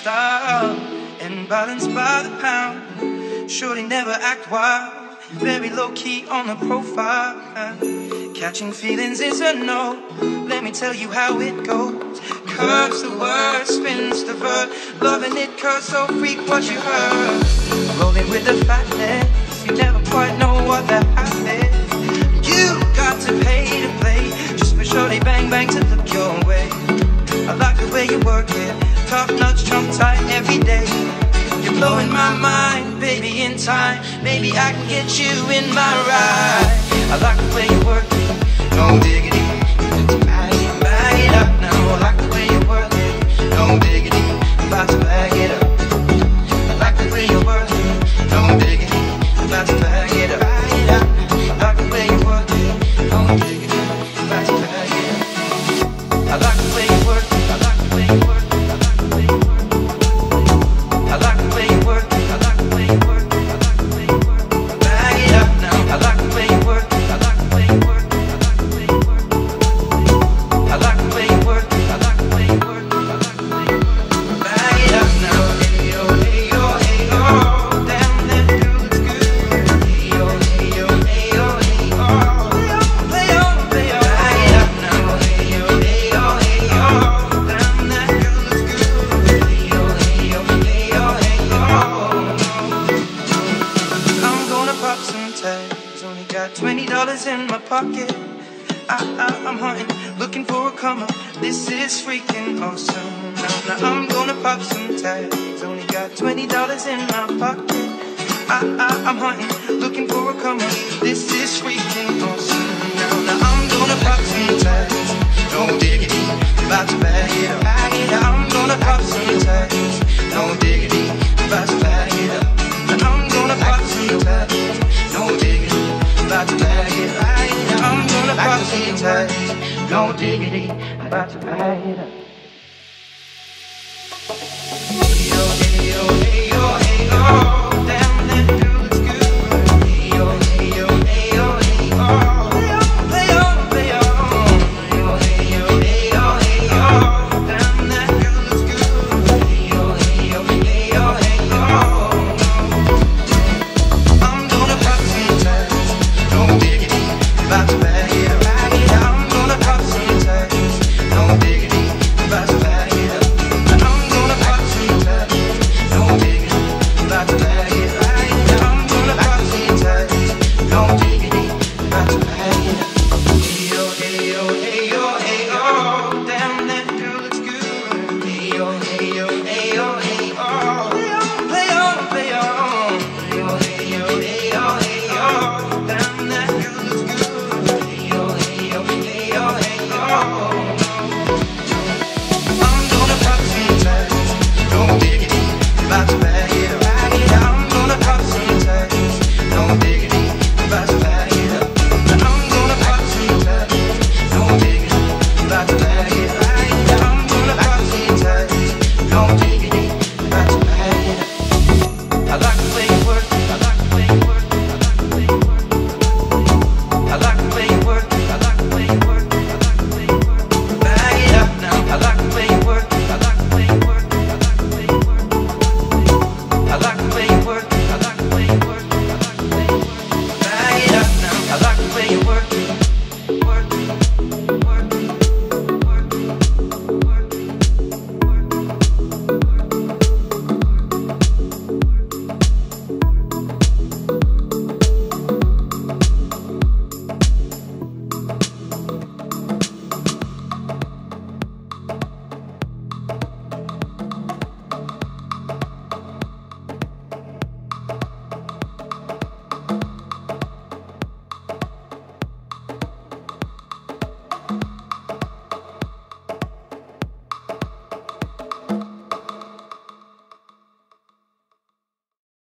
style and balance by the pound. Shorty never act wild, very low key on the profile. Catching feelings is a no, let me tell you how it goes. Curves the word, spins the verb, loving it cause so freak what you heard. Rolling with the fatness, you never quite know what the half is. You got to pay to play, just for shorty bang bang to look your way. I like the way you work it, top notch, trump tight every day. You're blowing my mind, baby, in time, maybe I can get you in my ride. I like the way you work it, no diggity, bag it up now. I like the way you work it, no diggity, I'm about to bag it up. I like the way you work it, no diggity, I'm about to bag it up. I like the way you work it, no diggity, I'm about to bag it up. I like the way you work it, I like the way you work it, I like the way you work it. I like the way you work it, I like the way you work it, I like the way you work it. Bag it up now. I like the way you work it, I like the way you work it, I like the way you work it. I like the way you work it, I like the way you work it, I like the way you work it. Bag it up now. Hey yo, hey yo, hey yo, damn that girl looks good. Hey yo, hey yo, hey yo, hey yo, play on, play on. Bag it up now. Hey yo, hey yo, hey yo, damn that girl looks good. Hey yo, hey yo, hey yo, hey yo. I'm gonna pop some tags, only got $20 in my pocket. I'm hunting, looking for a come up. This is freaking awesome. Now I'm gonna pop some tags, only got $20 in my pocket. I'm hunting, looking for a come up. This is freaking awesome. Now I'm gonna pop some tags, no diggity, about to bag it up. I'm gonna pop some tags, no diggity, about to bag it up. I'm gonna pop some tags, no diggity, about to bag it up. I'm gonna pop some tags, no diggity, about to bag it up. Hey yo, hey yo, hey yo, hey yo.